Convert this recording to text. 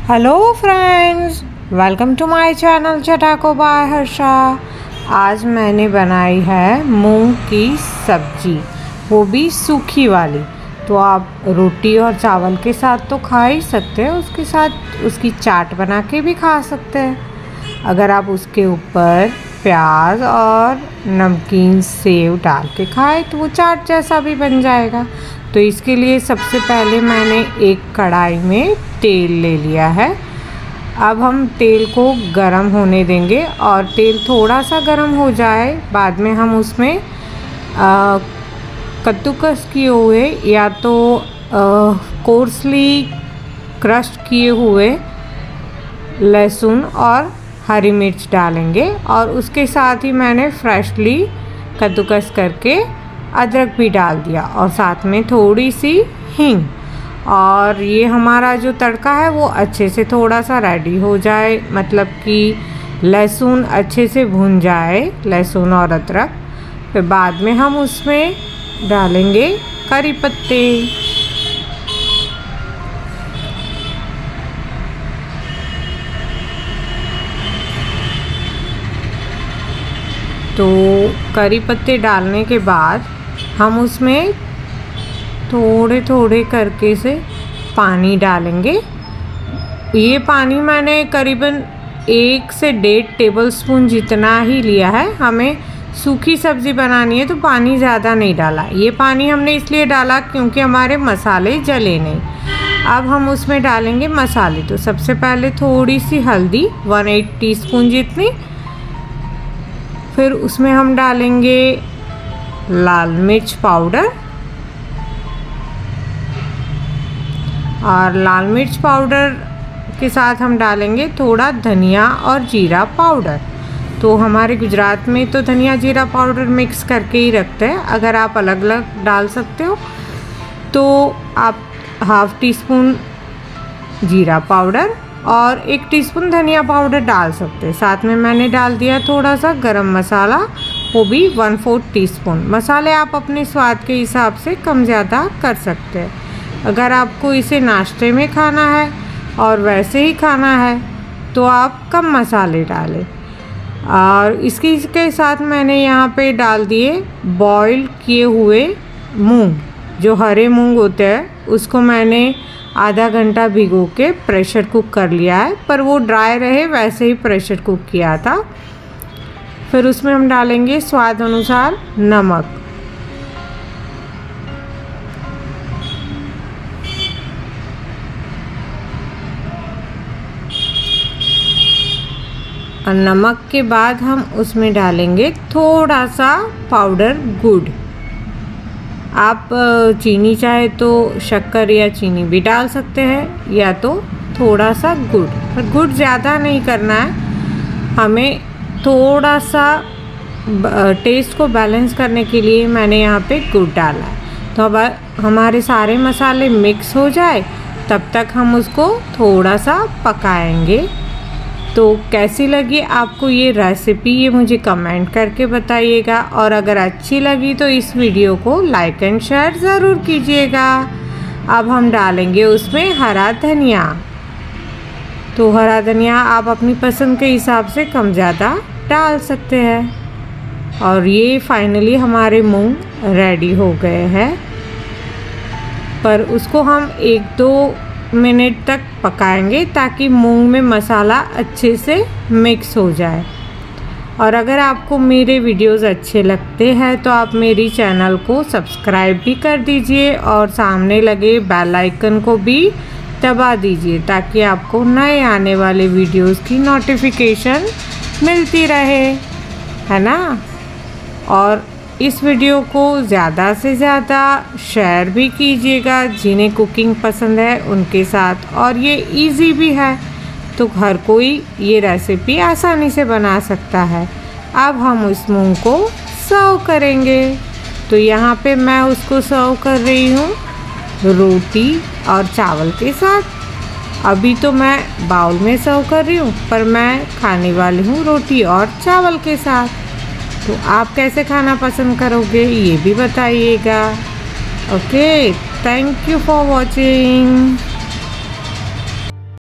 Hello friends, welcome to my channel Chatako by Harsha. आज मैंने बनाई है मूंग की सब्जी, वो भी सूखी वाली। तो आप रोटी और चावल के साथ तो खा ही सकते हैं, उसके साथ उसकी चाट बना के भी खा सकते हैं। अगर आप उसके ऊपर प्याज और नमकीन सेव डाल के खाएं तो वो चाट जैसा भी बन जाएगा। तो इसके लिए सबसे पहले मैंने एक कढ़ाई में तेल ले लिया है। अब हम तेल को गरम होने देंगे और तेल थोड़ा सा गरम हो जाए बाद में हम उसमें कद्दूकस किए हुए या तो कोर्सली क्रश किए हुए लहसुन और हरी मिर्च डालेंगे और उसके साथ ही मैंने फ्रेशली कद्दूकस करके अदरक भी डाल दिया और साथ में थोड़ी सी हींग। और ये हमारा जो तड़का है वो अच्छे से थोड़ा सा रेडी हो जाए, मतलब कि लहसुन अच्छे से भुन जाए, लहसुन और अदरक। फिर बाद में हम उसमें डालेंगे करी पत्ते। तो करी पत्ते डालने के बाद हम उसमें थोड़े थोड़े करके से पानी डालेंगे। ये पानी मैंने करीबन 1 से 1.5 टेबलस्पून जितना ही लिया है। हमें सूखी सब्ज़ी बनानी है तो पानी ज़्यादा नहीं डाला। ये पानी हमने इसलिए डाला क्योंकि हमारे मसाले जले नहीं। अब हम उसमें डालेंगे मसाले। तो सबसे पहले थोड़ी सी हल्दी 1/8 टीस्पून जितनी। फिर उसमें हम डालेंगे लाल मिर्च पाउडर और लाल मिर्च पाउडर के साथ हम डालेंगे थोड़ा धनिया और जीरा पाउडर। तो हमारे गुजरात में तो धनिया जीरा पाउडर मिक्स करके ही रखते हैं। अगर आप अलग अलग डाल सकते हो तो आप 1/2 टीस्पून जीरा पाउडर और 1 टीस्पून धनिया पाउडर डाल सकते हैं। साथ में मैंने डाल दिया थोड़ा सा गरम मसाला, वो भी 1/4 टीस्पून। मसाले आप अपने स्वाद के हिसाब से कम ज़्यादा कर सकते हैं। अगर आपको इसे नाश्ते में खाना है और वैसे ही खाना है तो आप कम मसाले डालें। और इसके साथ मैंने यहाँ पे डाल दिए बॉईल किए हुए मूंग। जो हरे मूंग होते हैं उसको मैंने आधा घंटा भिगो के प्रेशर कुक कर लिया है, पर वो ड्राई रहे वैसे ही प्रेशर कुक किया था। फिर उसमें हम डालेंगे स्वाद अनुसार नमक। और नमक के बाद हम उसमें डालेंगे थोड़ा सा पाउडर गुड़। आप चीनी चाहे तो शक्कर या चीनी भी डाल सकते हैं या तो थोड़ा सा गुड़, पर गुड़ ज़्यादा नहीं करना है। हमें थोड़ा सा टेस्ट को बैलेंस करने के लिए मैंने यहाँ पे गुड़ डाला है। तो अब हमारे सारे मसाले मिक्स हो जाए तब तक हम उसको थोड़ा सा पकाएंगे। तो कैसी लगी आपको ये रेसिपी, ये मुझे कमेंट करके बताइएगा। और अगर अच्छी लगी तो इस वीडियो को लाइक एंड शेयर ज़रूर कीजिएगा। अब हम डालेंगे उसमें हरा धनिया। तो हरा धनिया आप अपनी पसंद के हिसाब से कम ज़्यादा डाल सकते हैं। और ये फाइनली हमारे मूंग रेडी हो गए हैं, पर उसको हम 1-2 मिनट तक पकाएंगे ताकि मूंग में मसाला अच्छे से मिक्स हो जाए। और अगर आपको मेरे वीडियोस अच्छे लगते हैं तो आप मेरी चैनल को सब्सक्राइब भी कर दीजिए और सामने लगे बेल आइकन को भी दबा दीजिए ताकि आपको नए आने वाले वीडियोस की नोटिफिकेशन मिलती रहे, है ना। और इस वीडियो को ज़्यादा से ज़्यादा शेयर भी कीजिएगा जिन्हें कुकिंग पसंद है उनके साथ। और ये इजी भी है तो हर कोई ये रेसिपी आसानी से बना सकता है। अब हम उस मूंग को सर्व करेंगे। तो यहाँ पे मैं उसको सर्व कर रही हूँ रोटी और चावल के साथ। अभी तो मैं बाउल में सर्व कर रही हूँ, पर मैं खाने वाली हूँ रोटी और चावल के साथ। तो आप कैसे खाना पसंद करोगे ये भी बताइएगा। Okay, thank you for watching.